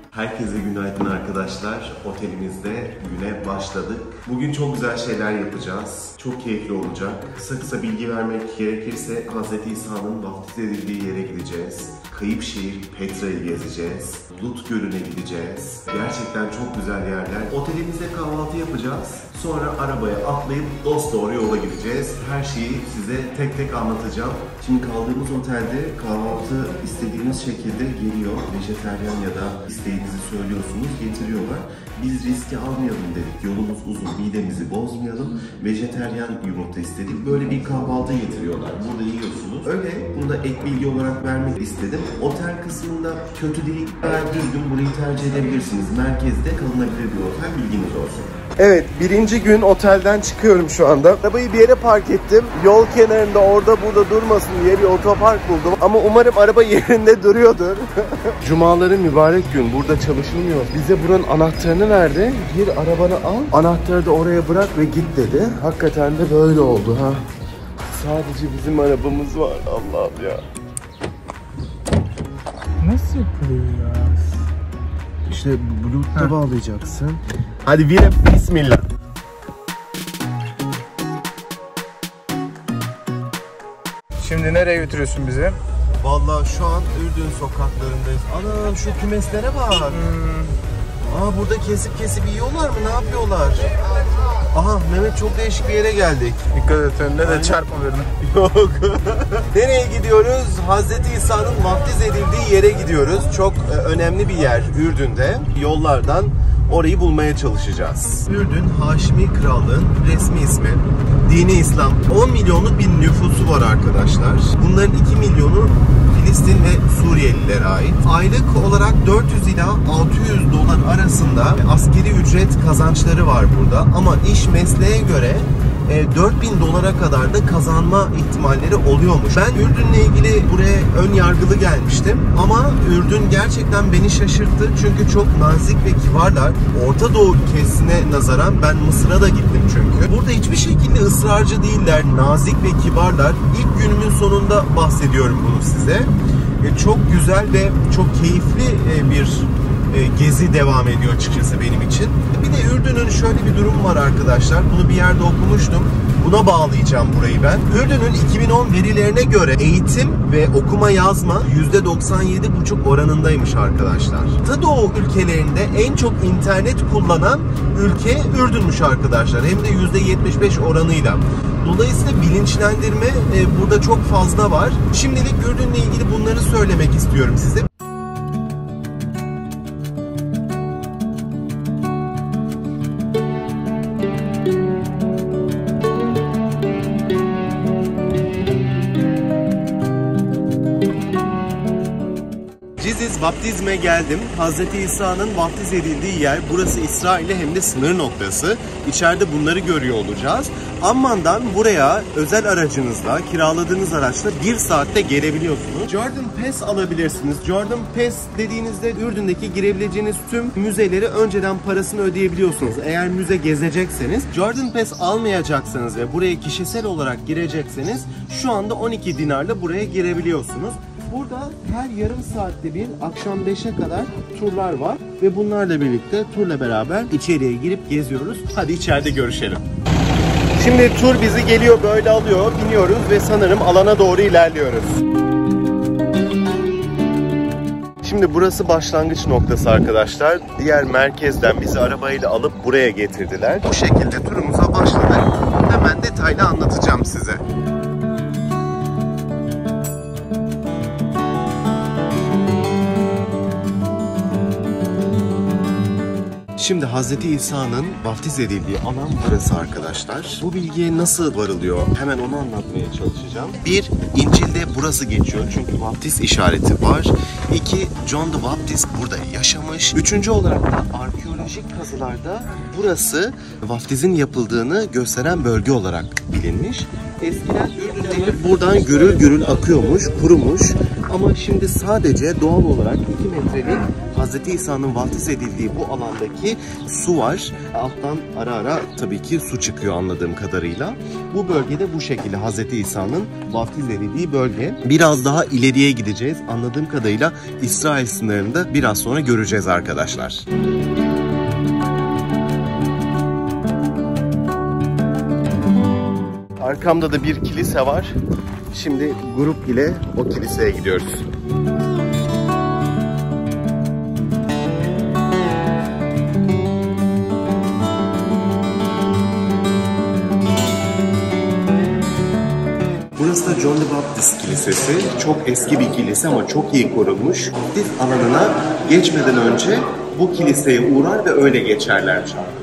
Herkese günaydın arkadaşlar. Otelimizde güne başladık. Bugün çok güzel şeyler yapacağız. Çok keyifli olacak. Kısa bilgi vermek gerekirse Hz. İsa'nın vaftiz edildiği yere gideceğiz. Kayıp şehir Petra'yı gezeceğiz. Lut Gölü'ne gideceğiz. Gerçekten çok güzel yerler. Otelimizde kahvaltı yapacağız. Sonra arabaya atlayıp dosdoğru yola gideceğiz. Her şeyi size tek tek anlatacağım. Şimdi kaldığımız otelde kahvaltı istediğiniz şekilde geliyor. Vejeteryan ya da isteğinizi söylüyorsunuz, getiriyorlar. Biz riski almayalım dedik. Yolumuz uzun, midemizi bozmayalım. Vejeteryan yumurta istedik. Böyle bir kahvaltı getiriyorlar. Burada yiyorsunuz. Öyle, bunu da ek bilgi olarak vermek istedim. Otel kısmında kötü değil, gayet düzgün, burayı tercih edebilirsiniz. Merkezde kalınabilir bir otel, bilginiz olsun. Evet, birinci gün otelden çıkıyorum şu anda. Arabayı bir yere park ettim. Yol kenarında orada burada durmasın diye bir otopark buldum. Ama umarım araba yerinde duruyordur. Cumaları mübarek gün. Burada çalışılmıyor. Bize buranın anahtarını verdi. Gir arabanı al. Anahtarı da oraya bırak ve git dedi. Hakikaten de böyle oldu ha. Sadece bizim arabamız var. Allah'ım ya. Nasıl yapılıyor ya? İşte Bluetooth'ta bağlayacaksın. Hadi vire bismillah. Şimdi nereye götürüyorsun bizi? Vallahi şu an Ürdün sokaklarındayız. Ana şu kümeslere bak. Aa, burada kesip yiyorlar mı? Ne yapıyorlar? Aha Mehmet, çok değişik bir yere geldik. Dikkat et önüne de çarpma birine. Yok. Nereye gidiyoruz? Hz. İsa'nın vaftiz edildiği yere gidiyoruz. Çok önemli bir yer Ürdün'de. Yollardan orayı bulmaya çalışacağız. Ürdün, Haşimi Krallığın resmi ismi. Dini İslam. 10 milyonluk bir nüfusu var arkadaşlar. Bunların 2 milyonu Filistin ve Suriyelilere ait. Aylık olarak 400 ila 600 dolar arasında askeri ücret kazançları var burada. Ama iş mesleğe göre 4000 dolara kadar da kazanma ihtimalleri oluyormuş. Ben Ürdün'le ilgili buraya ön yargılı gelmiştim. Ama Ürdün gerçekten beni şaşırttı. Çünkü çok nazik ve kibarlar. Orta Doğu ülkesine nazaran ben Mısır'a da gittim çünkü. Burada hiçbir şekilde ısrarcı değiller. Nazik ve kibarlar. İlk günümün sonunda bahsediyorum bunu size. Çok güzel ve çok keyifli bir gezi devam ediyor açıkçası benim için. Bir de Ürdün'ün şöyle bir durum var arkadaşlar. Bunu bir yerde okumuştum. Buna bağlayacağım burayı ben. Ürdün'ün 2010 verilerine göre eğitim ve okuma yazma %97,5 oranındaymış arkadaşlar. Orta Doğu ülkelerinde en çok internet kullanan ülke Ürdün'müş arkadaşlar. Hem de %75 oranıyla. Dolayısıyla bilinçlendirme burada çok fazla var. Şimdilik Ürdün'le ilgili bunları söylemek istiyorum size. Vaftizme geldim. Hz. İsa'nın vaftiz edildiği yer. Burası İsrail'le hem de sınır noktası. İçeride bunları görüyor olacağız. Amman'dan buraya özel aracınızla, kiraladığınız araçla 1 saatte gelebiliyorsunuz. Jordan Pass alabilirsiniz. Jordan Pass dediğinizde Ürdün'deki girebileceğiniz tüm müzeleri önceden parasını ödeyebiliyorsunuz. Eğer müze gezecekseniz, Jordan Pass almayacaksanız ve buraya kişisel olarak girecekseniz şu anda 12 dinarla buraya girebiliyorsunuz. Burada her yarım saatte bir akşam 5'e kadar turlar var ve bunlarla birlikte turla beraber içeriye girip geziyoruz. Hadi içeride görüşelim. Şimdi tur bizi geliyor böyle alıyor, biniyoruz ve sanırım alana doğru ilerliyoruz. Şimdi burası başlangıç noktası arkadaşlar. Diğer merkezden bizi arabayla alıp buraya getirdiler. Bu şekilde turumuza başladık. Hemen detaylı anlatacağım size. Şimdi Hz. İsa'nın vaftiz edildiği alan burası arkadaşlar. Bu bilgiye nasıl varılıyor? Hemen onu anlatmaya çalışacağım. 1. İncil'de burası geçiyor çünkü vaftiz işareti var. 2. John the Baptist burada yaşamış. 3. olarak da arkeolojik kazılarda burası vaftizin yapıldığını gösteren bölge olarak bilinmiş. Eskiden Ürdün Nehri buradan gürül gürül akıyormuş, kurumuş. Ama şimdi sadece doğal olarak 2 metrelik Hz. İsa'nın vaftiz edildiği bu alandaki su var. Alttan ara ara tabii ki su çıkıyor anladığım kadarıyla. Bu bölgede bu şekilde Hz. İsa'nın vaftiz edildiği bölge. Biraz daha ileriye gideceğiz. Anladığım kadarıyla İsrail sınırında biraz sonra göreceğiz arkadaşlar. Arkamda da bir kilise var. Şimdi grup ile o kiliseye gidiyoruz. Burası da John the Baptist Kilisesi. Çok eski bir kilise ama çok iyi korunmuş. Vaftiz alanına geçmeden önce bu kiliseye uğrar ve öyle geçerlermiş arkadaşlar.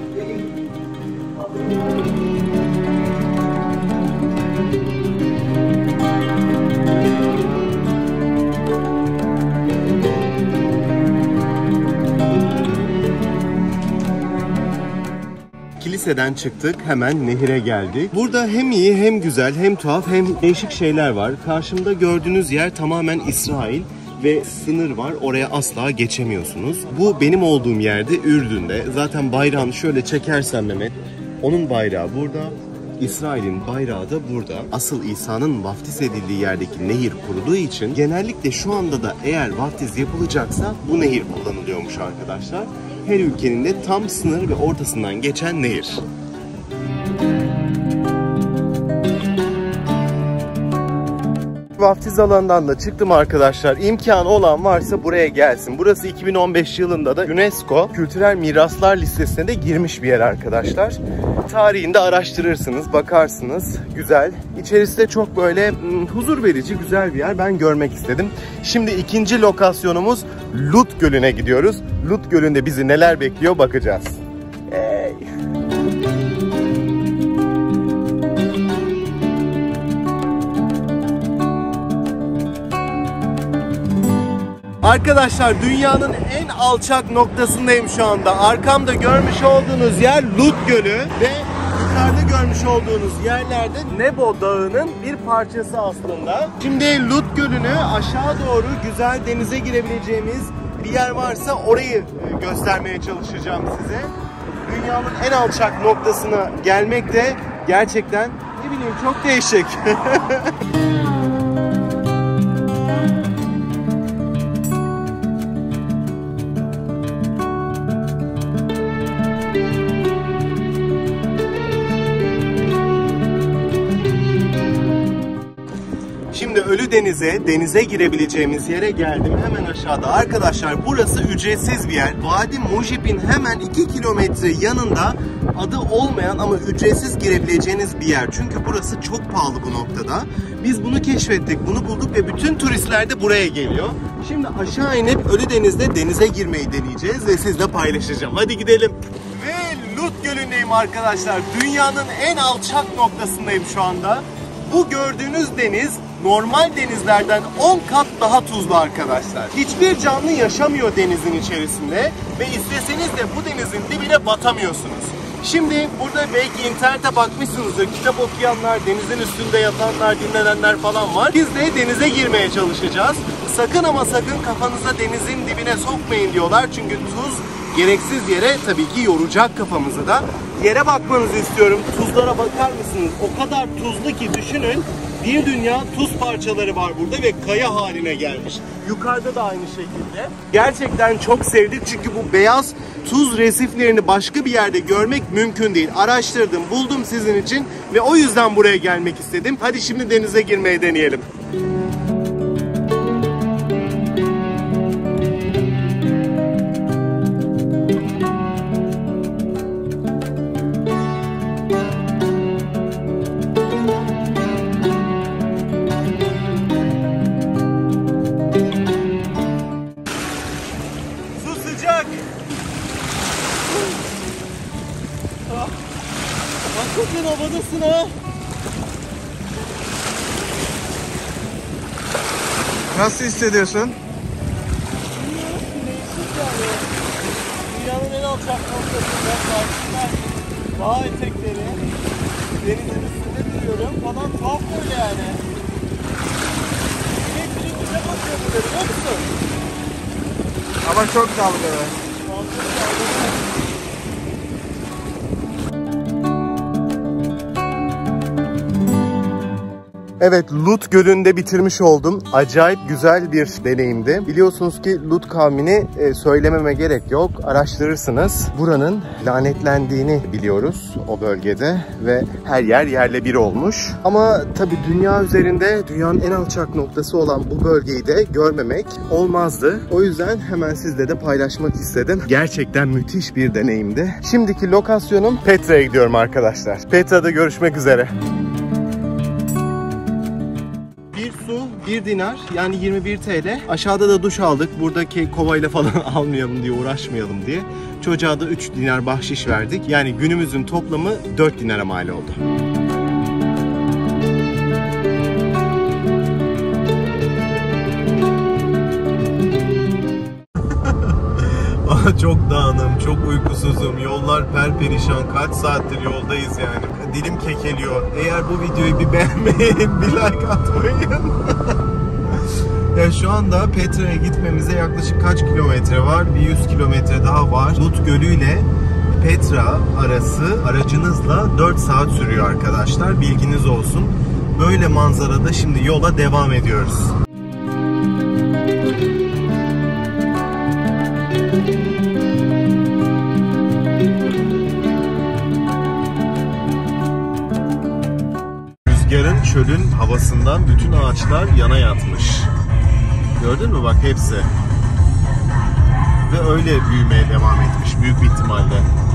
Kiliseden çıktık, hemen nehire geldik. Burada hem iyi hem güzel hem tuhaf hem değişik şeyler var. Karşımda gördüğünüz yer tamamen İsrail ve sınır var. Oraya asla geçemiyorsunuz. Bu benim olduğum yerde Ürdün'de. Zaten bayrağını şöyle çekersen Mehmet, onun bayrağı burada. İsrail'in bayrağı da burada. Asıl İsa'nın vaftiz edildiği yerdeki nehir kuruduğu için genellikle şu anda da eğer vaftiz yapılacaksa bu nehir kullanılıyormuş arkadaşlar. Her ülkenin de tam sınır ve ortasından geçen nehir. Vaftiz alanından da çıktım arkadaşlar. İmkanı olan varsa buraya gelsin. Burası 2015 yılında da UNESCO Kültürel Miraslar listesine de girmiş bir yer arkadaşlar. Tarihini de araştırırsınız, bakarsınız. Güzel. İçerisi de çok böyle huzur verici, güzel bir yer. Ben görmek istedim. Şimdi ikinci lokasyonumuz Lut Gölü'ne gidiyoruz. Lut Gölü'nde bizi neler bekliyor bakacağız. Hey. Arkadaşlar dünyanın en alçak noktasındayım şu anda. Arkamda görmüş olduğunuz yer Lut Gölü ve yukarıda görmüş olduğunuz yerlerde Nebo Dağı'nın bir parçası aslında. Şimdi Lut Gölü'nü aşağı doğru güzel denize girebileceğimiz bir yer varsa orayı göstermeye çalışacağım size. Dünyanın en alçak noktasına gelmek de gerçekten ne bileyim çok değişik. Şimdi Ölüdeniz'e, denize girebileceğimiz yere geldim. Hemen aşağıda. Arkadaşlar burası ücretsiz bir yer. Vadi Mujib'in hemen 2 kilometre yanında adı olmayan ama ücretsiz girebileceğiniz bir yer. Çünkü burası çok pahalı bu noktada. Biz bunu keşfettik, bunu bulduk ve bütün turistler de buraya geliyor. Şimdi aşağı inip Ölüdeniz'de denize girmeyi deneyeceğiz ve sizle paylaşacağım. Hadi gidelim. Ve Lut Gölü'ndeyim arkadaşlar. Dünyanın en alçak noktasındayım şu anda. Bu gördüğünüz deniz normal denizlerden 10 kat daha tuzlu arkadaşlar. Hiçbir canlı yaşamıyor denizin içerisinde ve isteseniz de bu denizin dibine batamıyorsunuz. Şimdi burada belki internete bakmışsınızdır. Kitap okuyanlar, denizin üstünde yatanlar, dinlenenler falan var. Biz de denize girmeye çalışacağız. Sakın ama sakın kafanıza denizin dibine sokmayın diyorlar. Çünkü tuz gereksiz yere tabii ki yoracak kafamızı da. Yere bakmanızı istiyorum. Tuzlara bakar mısınız? O kadar tuzlu ki düşünün. Bir dünya tuz parçaları var burada ve kaya haline gelmiş. Yukarıda da aynı şekilde. Gerçekten çok sevdik çünkü bu beyaz tuz resiflerini başka bir yerde görmek mümkün değil. Araştırdım, buldum sizin için ve o yüzden buraya gelmek istedim. Hadi şimdi denize girmeyi deneyelim. Hakikaten havadasın ha. Nasıl hissediyorsun? Dünyanın en alçak noktasında karşımda dağ etekleri, denizin üstünde duruyorum falan, tuhaf böyle yani. Direkt bize bakıyor burada, biliyor musun? Ama çok dalgalı. Evet, Lut Gölü'nde bitirmiş oldum. Acayip güzel bir deneyimdi. Biliyorsunuz ki Lut kavmini söylememe gerek yok. Araştırırsınız. Buranın lanetlendiğini biliyoruz o bölgede ve her yer yerle bir olmuş. Ama tabii dünya üzerinde dünyanın en alçak noktası olan bu bölgeyi de görmemek olmazdı. O yüzden hemen sizle de paylaşmak istedim. Gerçekten müthiş bir deneyimdi. Şimdiki lokasyonum Petra'ya gidiyorum arkadaşlar. Petra'da görüşmek üzere. 1 dinar yani 21 TL. Aşağıda da duş aldık. Buradaki kovayla falan almayalım diye, uğraşmayalım diye. Çocuğa da 3 dinar bahşiş verdik. Yani günümüzün toplamı 4 dinara mal oldu. Çok dağınım, çok uykusuzum. Yollar perperişan. Kaç saattir yoldayız yani. Dilim kekeliyor. Eğer bu videoyu bir beğenmeyin, bir like atmayın. Ya şu anda Petra'ya gitmemize yaklaşık kaç kilometre var? Bir 100 kilometre daha var. Lut Gölü ile Petra arası aracınızla 4 saat sürüyor arkadaşlar. Bilginiz olsun. Böyle manzarada şimdi yola devam ediyoruz. Rüzgarın, çölün havasından bütün ağaçlar yana yatmış. Gördün mü bak hepsi. Ve öyle büyümeye devam etmiş büyük bir ihtimalle.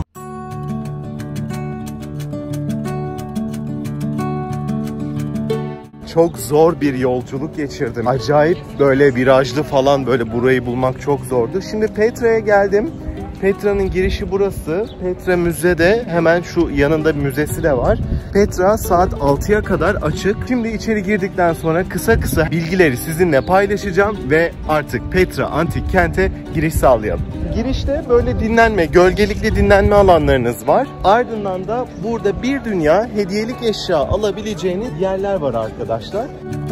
Çok zor bir yolculuk geçirdim. Acayip böyle virajlı falan, böyle burayı bulmak çok zordu. Şimdi Petra'ya geldim. Petra'nın girişi burası. Petra müze de hemen şu yanında bir müzesi de var. Petra saat 6'ya kadar açık. Şimdi içeri girdikten sonra kısa kısa bilgileri sizinle paylaşacağım ve artık Petra antik kente giriş sağlayalım. Girişte böyle dinlenme, gölgelikli dinlenme alanlarınız var. Ardından da burada bir dünya hediyelik eşya alabileceğiniz yerler var arkadaşlar.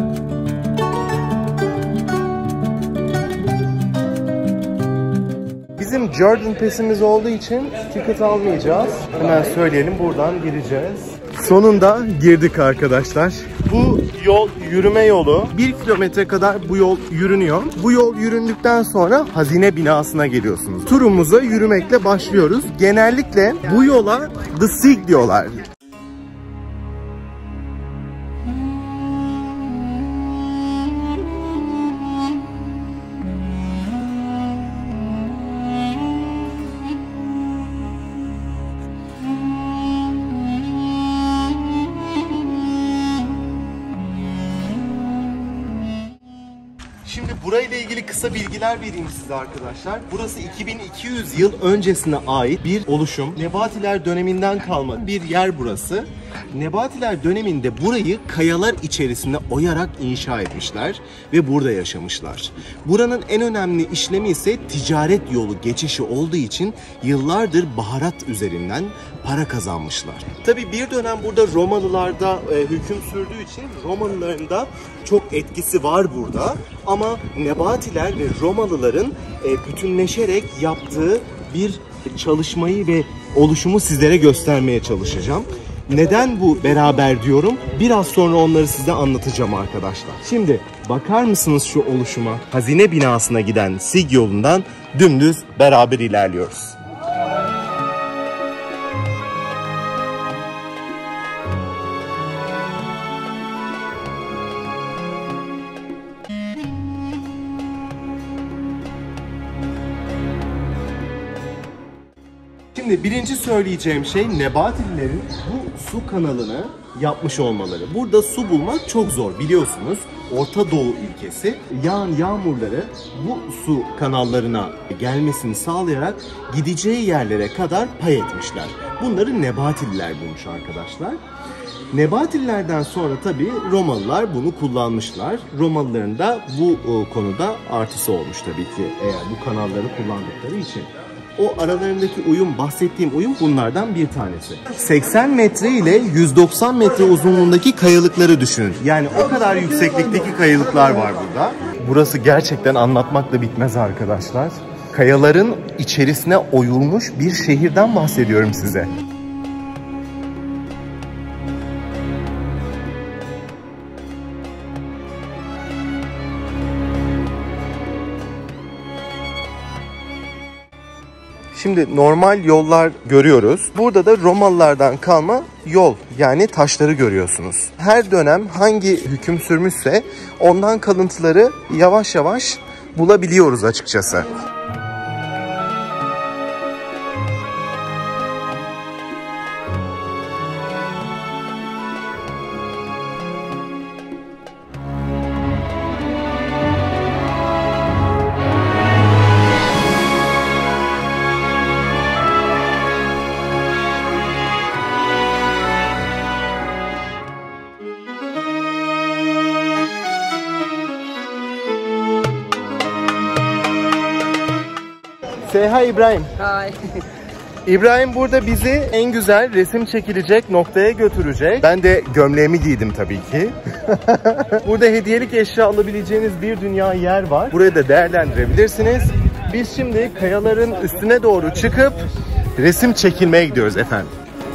Bizim Jordan Pass'imiz olduğu için ticket almayacağız. Hemen söyleyelim, buradan gireceğiz. Sonunda girdik arkadaşlar. Bu yol yürüme yolu. 1 kilometre kadar bu yol yürünüyor. Bu yol yüründükten sonra hazine binasına geliyorsunuz. Turumuza yürümekle başlıyoruz. Genellikle bu yola The Sig diyorlar. Şimdi burayla ilgili kısa bilgiler vereyim size arkadaşlar. Burası 2200 yıl öncesine ait bir oluşum. Nebatiler döneminden kalma bir yer burası. Nebatiler döneminde burayı kayalar içerisinde oyarak inşa etmişler ve burada yaşamışlar. Buranın en önemli işlemi ise ticaret yolu geçişi olduğu için yıllardır baharat üzerinden para kazanmışlar. Tabii bir dönem burada Romalılarda hüküm sürdüğü için Romalıların da çok etkisi var burada. Ama Nebatiler ve Romalıların bütünleşerek yaptığı bir çalışmayı ve oluşumu sizlere göstermeye çalışacağım. Neden bu beraber diyorum? Biraz sonra onları size anlatacağım arkadaşlar. Şimdi bakar mısınız şu oluşuma? Hazine binasına giden Sig yolundan dümdüz beraber ilerliyoruz. Şimdi birinci söyleyeceğim şey Nebatililerin bu su kanalını yapmış olmaları. Burada su bulmak çok zor biliyorsunuz. Orta Doğu ülkesi yağan yağmurları bu su kanallarına gelmesini sağlayarak gideceği yerlere kadar pay etmişler. Bunları Nebatililer bulmuş arkadaşlar. Nebatililerden sonra tabii Romalılar bunu kullanmışlar. Romalıların da bu konuda artısı olmuş tabii ki eğer bu kanalları kullandıkları için. O aralarındaki uyum, bahsettiğim uyum bunlardan bir tanesi. 80 metre ile 190 metre uzunluğundaki kayalıkları düşünün. Yani o kadar yükseklikteki kayalıklar var burada. Burası gerçekten anlatmakla bitmez arkadaşlar. Kayaların içerisine oyulmuş bir şehirden bahsediyorum size. Şimdi normal yollar görüyoruz. Burada da Romalılardan kalma yol, yani taşları görüyorsunuz. Her dönem hangi hüküm sürmüşse ondan kalıntıları yavaş yavaş bulabiliyoruz açıkçası. Say hi İbrahim. Hi. İbrahim burada bizi en güzel resim çekilecek noktaya götürecek. Ben de gömleğimi giydim tabii ki. Burada hediyelik eşya alabileceğiniz bir dünya yer var. Burayı da değerlendirebilirsiniz. Biz şimdi kayaların üstüne doğru çıkıp resim çekilmeye gidiyoruz efendim.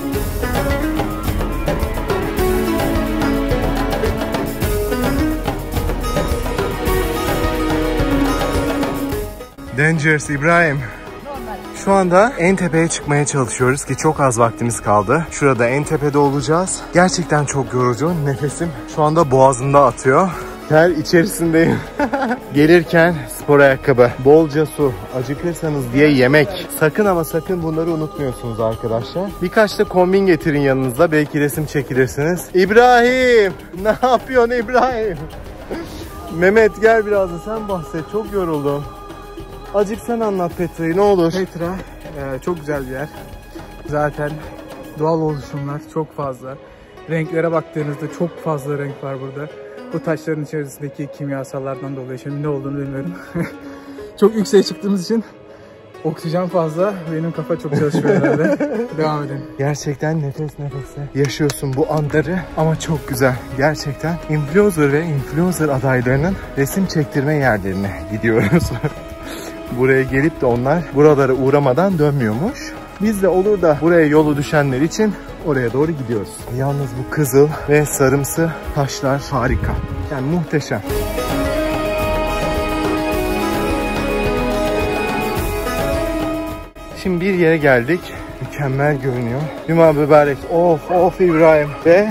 Dangerous İbrahim. Şu anda en tepeye çıkmaya çalışıyoruz ki çok az vaktimiz kaldı. Şurada en tepede olacağız. Gerçekten çok yorucu. Nefesim şu anda boğazımda atıyor. Ter içerisindeyim. Gelirken spor ayakkabı, bolca su, acıkırsanız diye yemek. Sakın ama sakın bunları unutmuyorsunuz arkadaşlar. Birkaç da kombin getirin yanınızda. Belki resim çekilirsiniz. İbrahim! Ne yapıyorsun İbrahim? Mehmet gel biraz da sen bahset. Çok yoruldum. Azıcık sen anlat Petra'yı ne olur. Petra çok güzel bir yer. Zaten doğal oluşumlar çok fazla. Renklere baktığınızda çok fazla renk var burada. Bu taşların içerisindeki kimyasallardan dolayı şimdi ne olduğunu bilmiyorum. Çok yükseğe çıktığımız için oksijen fazla. Benim kafa çok çalışmıyor herhalde. Devam edelim. Gerçekten nefes nefese yaşıyorsun bu anları ama çok güzel. Gerçekten influencer ve influencer adaylarının resim çektirme yerlerine gidiyoruz. Buraya gelip de onlar buralara uğramadan dönmüyormuş. Biz de olur da buraya yolu düşenler için oraya doğru gidiyoruz. Yalnız bu kızıl ve sarımsı taşlar harika. Yani muhteşem. Şimdi bir yere geldik. Mükemmel görünüyor. Cuma mübarek. Of of İbrahim. Ve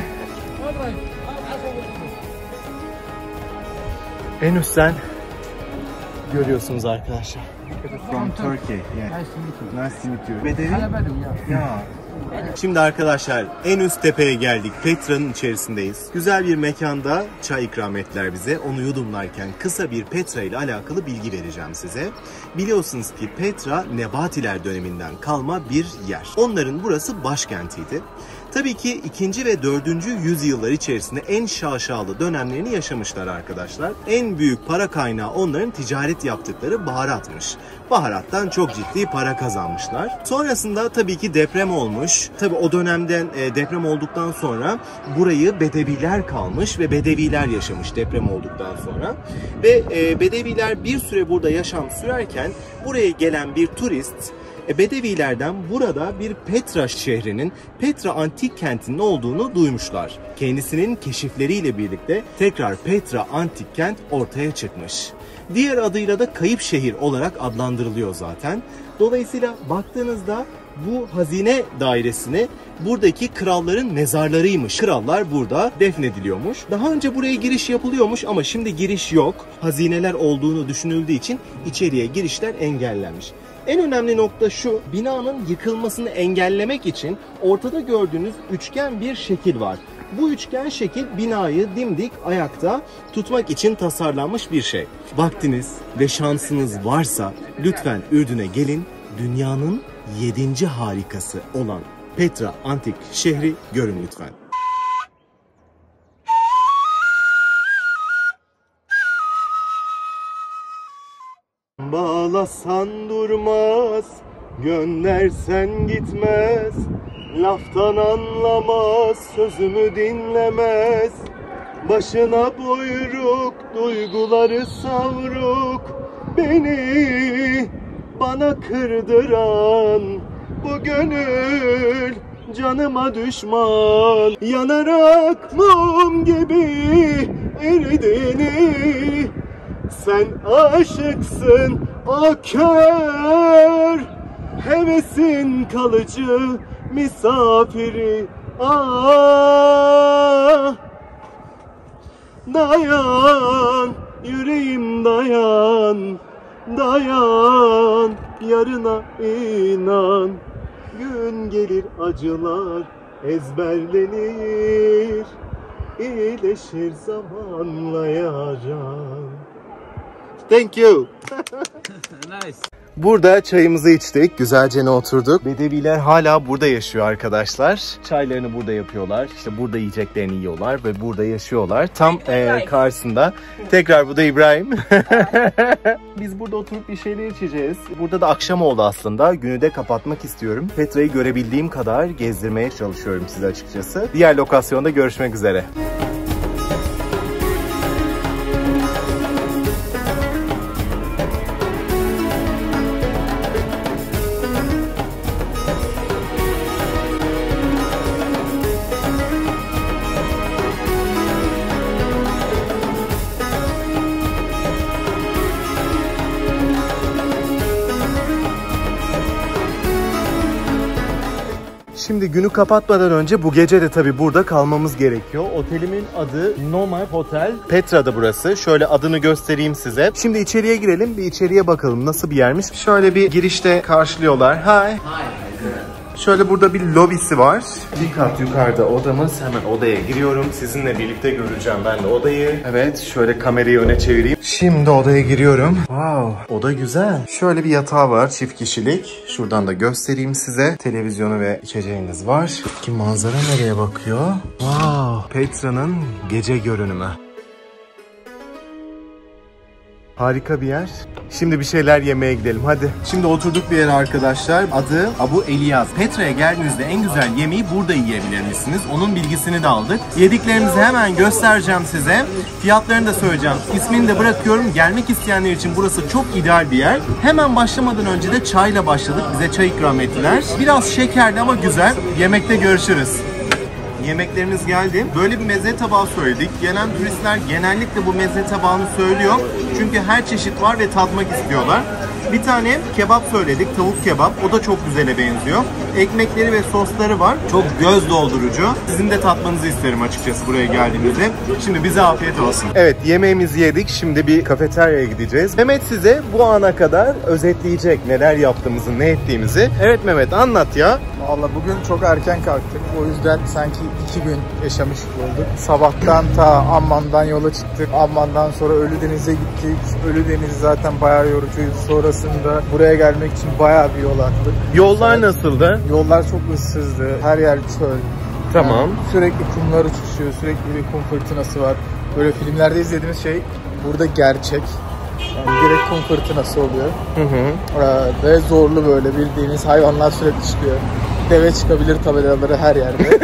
en üstten görüyorsunuz arkadaşlar. From Turkey. Yeah. Nice to meet you. Bedevi? Ya. Şimdi arkadaşlar en üst tepeye geldik. Petra'nın içerisindeyiz. Güzel bir mekanda çay ikram ettiler bize. Onu yudumlarken kısa bir Petra ile alakalı bilgi vereceğim size. Biliyorsunuz ki Petra Nebatiler döneminden kalma bir yer. Onların burası başkentiydi. Tabii ki 2. ve 4. yüzyıllar içerisinde en şaşalı dönemlerini yaşamışlar arkadaşlar. En büyük para kaynağı onların ticaret yaptıkları baharatmış. Baharattan çok ciddi para kazanmışlar. Sonrasında tabii ki deprem olmuş. Tabii o dönemden deprem olduktan sonra burayı Bedeviler kalmış ve Bedeviler yaşamış deprem olduktan sonra. Ve Bedeviler bir süre burada yaşam sürerken buraya gelen bir turist Bedevilerden burada bir Petra şehrinin, Petra antik kentinin olduğunu duymuşlar. Kendisinin keşifleriyle birlikte tekrar Petra antik kent ortaya çıkmış. Diğer adıyla da kayıp şehir olarak adlandırılıyor zaten. Dolayısıyla baktığınızda bu hazine dairesine buradaki kralların mezarlarıymış. Krallar burada defnediliyormuş. Daha önce buraya giriş yapılıyormuş ama şimdi giriş yok. Hazineler olduğunu düşünüldüğü için içeriye girişler engellenmiş. En önemli nokta şu, binanın yıkılmasını engellemek için ortada gördüğünüz üçgen bir şekil var. Bu üçgen şekil binayı dimdik ayakta tutmak için tasarlanmış bir şey. Vaktiniz ve şansınız varsa lütfen Ürdün'e gelin, dünyanın 7. harikası olan Petra antik şehri görün lütfen. Bağlasan durmaz, göndersen gitmez, laftan anlamaz, sözümü dinlemez. Başına buyruk, duyguları savruk, beni bana kırdıran bu gönül canıma düşman. Yanarak mum gibi eridin, sen aşıksın o kör, hevesin kalıcı misafiri. Ah, dayan yüreğim dayan, dayan yarına inan. Gün gelir acılar ezberlenir, iyileşir zamanla yaran. Thank you. Nice. Burada çayımızı içtik, güzelce oturduk. Bedeviler hala burada yaşıyor arkadaşlar. Çaylarını burada yapıyorlar, işte burada yiyeceklerini yiyorlar ve burada yaşıyorlar. Tam karşısında. Tekrar bu da İbrahim. Biz burada oturup bir şeyler içeceğiz. Burada da akşam oldu aslında. Günü de kapatmak istiyorum. Petra'yı görebildiğim kadar gezdirmeye çalışıyorum size açıkçası. Diğer lokasyonda görüşmek üzere. Şimdi günü kapatmadan önce bu gece de tabii burada kalmamız gerekiyor. Otelimin adı Nomad Hotel. Petra'da burası. Şöyle adını göstereyim size. Şimdi içeriye girelim, bir içeriye bakalım nasıl bir yermiş. Şöyle bir girişte karşılıyorlar. Hi. Şöyle burada bir lobisi var. Bir kat yukarıda odamız. Hemen odaya giriyorum. Sizinle birlikte göreceğim ben de odayı. Evet, şöyle kamerayı öne çevireyim. Şimdi odaya giriyorum. Wow, oda güzel. Şöyle bir yatağı var, çift kişilik. Şuradan da göstereyim size. Televizyonu ve içeceğiniz var. Ki manzara nereye bakıyor? Wow, Petra'nın gece görünümü. Harika bir yer. Şimdi bir şeyler yemeye gidelim hadi. Şimdi oturduk bir yere arkadaşlar. Adı Abu Eliyaz. Petra'ya geldiğinizde en güzel yemeği burada yiyebilirsiniz. Onun bilgisini de aldık. Yediklerimizi hemen göstereceğim size. Fiyatlarını da söyleyeceğim. İsmini de bırakıyorum. Gelmek isteyenler için burası çok ideal bir yer. Hemen başlamadan önce de çayla başladık. Bize çay ikram ettiler. Biraz şekerli ama güzel. Yemekte görüşürüz. Yemeklerimiz geldi. Böyle bir meze tabağı söyledik. Gelen turistler genellikle bu meze tabağını söylüyor. Çünkü her çeşit var ve tatmak istiyorlar. Bir tane kebap söyledik. Tavuk kebap. O da çok güzele benziyor. Ekmekleri ve sosları var. Çok göz doldurucu. Sizin de tatmanızı isterim açıkçası buraya geldiğinizde. Şimdi bize afiyet olsun. Evet, yemeğimizi yedik. Şimdi bir kafeteryaya gideceğiz. Mehmet size bu ana kadar özetleyecek neler yaptığımızı, ne ettiğimizi. Evet Mehmet, anlat ya. Vallahi bugün çok erken kalktık. O yüzden sanki 2 gün yaşamış olduk. Sabahtan ta Amman'dan yola çıktık. Amman'dan sonra Ölüdeniz'e gittik. Ölüdeniz zaten bayağı yorucuydu. Sonrasında buraya gelmek için bayağı bir yol attık. Yollar nasıldı? Yollar çok ıssızdı. Her yer çöl. Tamam. Yani sürekli kumlar uçuşuyor. Sürekli bir kum fırtınası var. Böyle filmlerde izlediğimiz şey burada gerçek. Yani direkt kum fırtınası oluyor. Ve zorlu, böyle bildiğiniz hayvanlar sürekli çıkıyor. Deve çıkabilir tabelaları her yerde.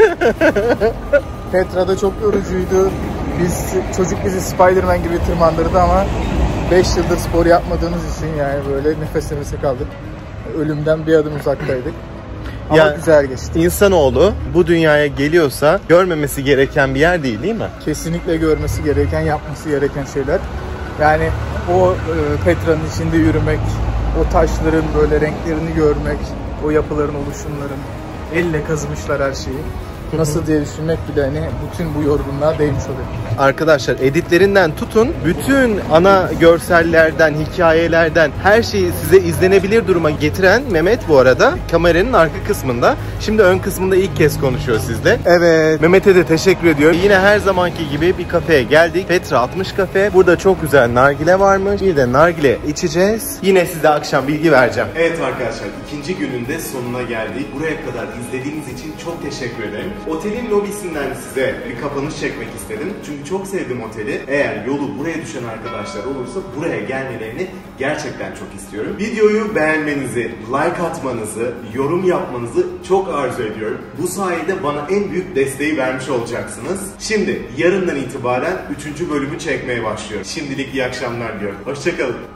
Petra'da çok yorucuydu. Çocuk bizi Spider-Man gibi tırmandırdı ama 5 yıldır spor yapmadığımız için yani böyle nefes nefese kaldık. Ölümden bir adım uzaktaydık. Ama ya, güzel geçti. İnsanoğlu bu dünyaya geliyorsa görmemesi gereken bir yer değil mi? Kesinlikle görmesi gereken, yapması gereken şeyler. Yani o Petra'nın içinde yürümek, o taşların böyle renklerini görmek, o yapıların, oluşumların, elle kazımışlar her şeyi. Nasıl diye düşünmek bile hani bütün bu yorgunluğa değmiş oluyor. Arkadaşlar editlerinden tutun, bütün ana görsellerden, hikayelerden her şeyi size izlenebilir duruma getiren Mehmet bu arada kameranın arka kısmında. Şimdi ön kısmında ilk kez konuşuyor sizle. Evet, Mehmet'e de teşekkür ediyorum. Yine her zamanki gibi bir kafeye geldik. Petra 60 kafe. Burada çok güzel nargile varmış. Bir de nargile içeceğiz. Yine size akşam bilgi vereceğim. Evet arkadaşlar, ikinci günün de sonuna geldik. Buraya kadar izlediğiniz için çok teşekkür ederim. Otelin lobisinden size bir kapanış çekmek istedim. Çünkü çok sevdim oteli. Eğer yolu buraya düşen arkadaşlar olursa buraya gelmelerini gerçekten çok istiyorum. Videoyu beğenmenizi, like atmanızı, yorum yapmanızı çok arzu ediyorum. Bu sayede bana en büyük desteği vermiş olacaksınız. Şimdi yarından itibaren 3. bölümü çekmeye başlıyorum. Şimdilik iyi akşamlar diyorum. Hoşçakalın.